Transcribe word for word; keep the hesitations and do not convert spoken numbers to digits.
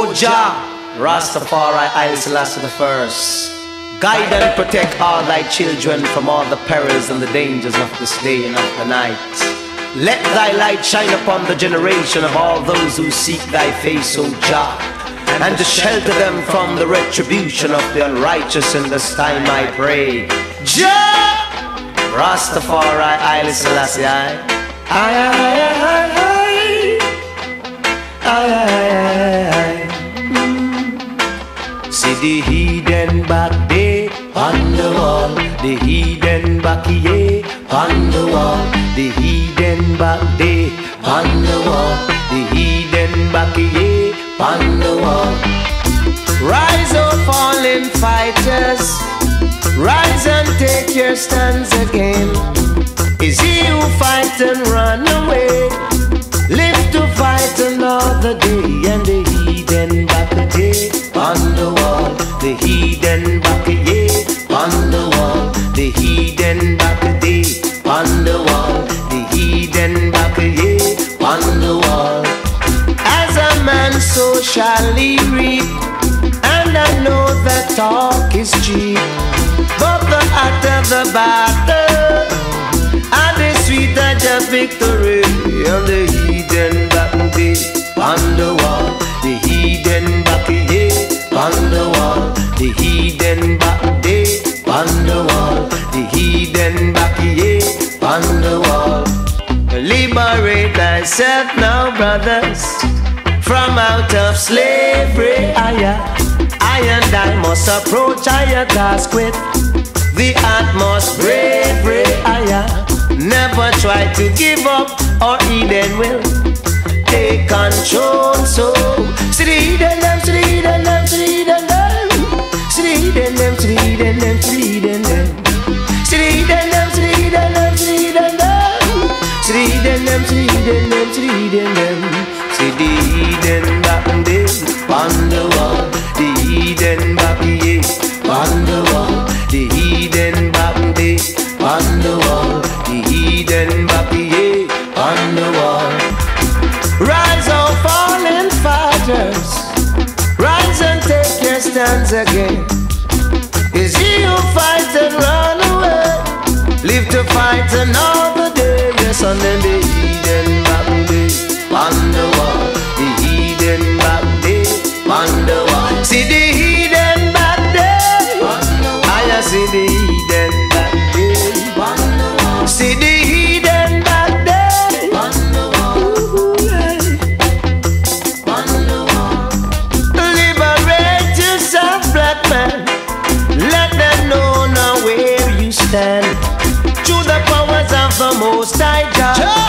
O Jah, Rastafari, Haile Selassie the First, guide and protect all thy children from all the perils and the dangers of this day and of the night. Let thy light shine upon the generation of all those who seek thy face, O Jah, and to shelter them from the retribution of the unrighteous in this time, I pray. Jah, Rastafari, Haile Selassie, I, I, I, I, I, I, I. See the heathen back there on the wall, the heathen back here on the wall, the heathen back there on the wall, the heathen back here on the wall. Rise up, fallen fighters, rise and take your stands again. Is he who fight and run away? Live to fight another day, and the heathen back there on the wall, the heathen back here on the wall, the heathen back there on the wall, the heathen back here on the wall. As a man so shall he reap, and I know that talk is cheap, but the hotter the battle, and the sweeter the victory. And the heathen back there on the wall, the heathen back here on the wall, the heathen back there on the wall, the heathen back here on the wall. Liberate thyself now, brothers, from out of slavery. I, I and I must approach higher task with the utmost bravery. I, never try to give up, or Eden will take control. So, see the Eden them, see the Eden them, see the Eden them, see the Eden them, see the Eden them, see the Eden them, see the Eden them, see the Eden them, see the Eden them, see the Eden them, see the Eden them, see the Eden them, see the Eden back there on the wall, the Eden back here on the wall, the Eden back there on the wall, the heathen back here on the wall. Rise up, fallen fighters, rise and take your stands again. Is he who fights and run away? Live to fight another day. Yes, and then the heathen back there on the wall, the heathen back there on the wall. See the heathen back there, I see the heathen back there. See the heathen back there on the wall, yeah. On the wall. Liberate yourself, black man. Let them know now where you stand. Through the powers of the Most High God.